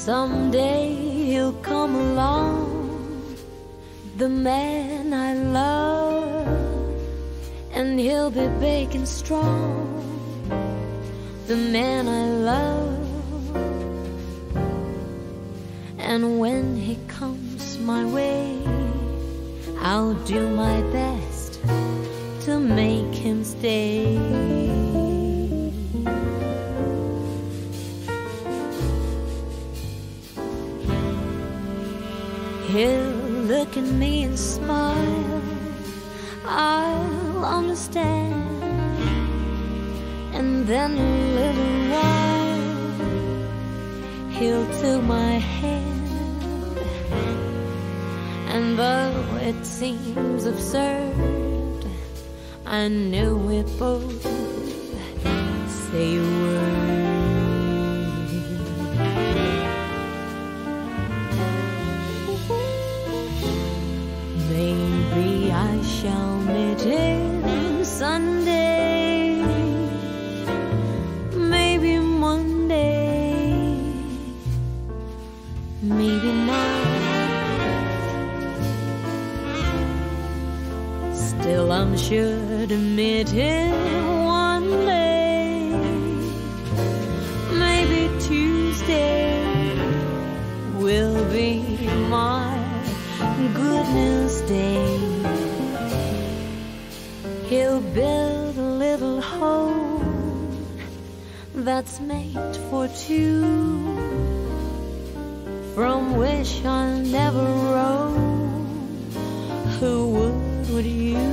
Someday he'll come along, the man I love, and he'll be big and strong, the man I love. And when he comes my way, I'll do my best to make him stay. He'll look at me and smile, I'll understand. And then a little while, he'll take my hand. And though it seems absurd, I know we both say a word. Maybe I shall meet him Sunday, maybe Monday, maybe not. Still I'm sure to meet him one day, maybe Tuesday will be my good news day. He'll build a little home that's made for two, from which I never roam. Who would you?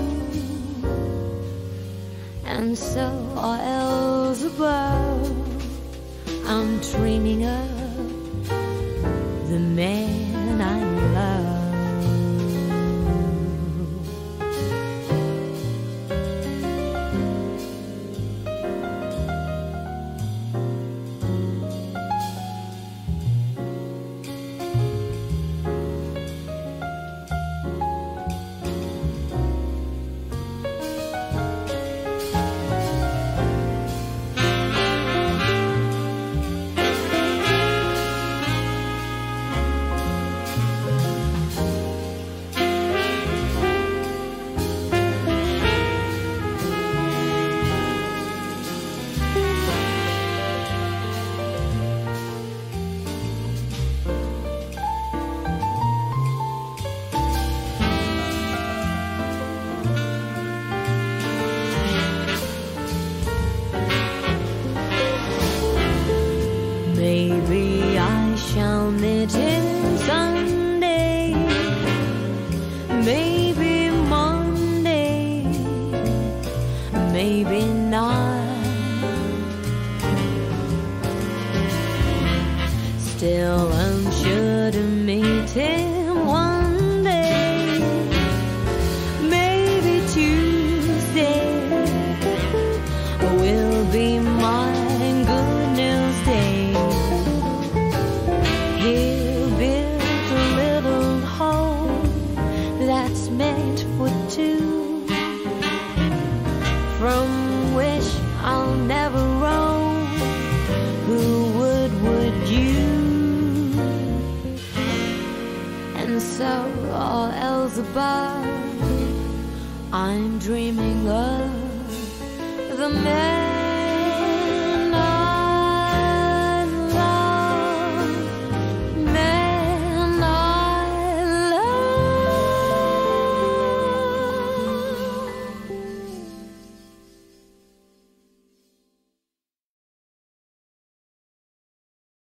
And so all else above, I'm dreaming of the man I love. Maybe I shall meet him Sunday, maybe Monday, maybe not. Still I'm sure to meet him one day, maybe Tuesday will be my good news day. He'll build a little home that's meant for two, from which I'll never roam. Who would you? And so all else above, I'm dreaming of the man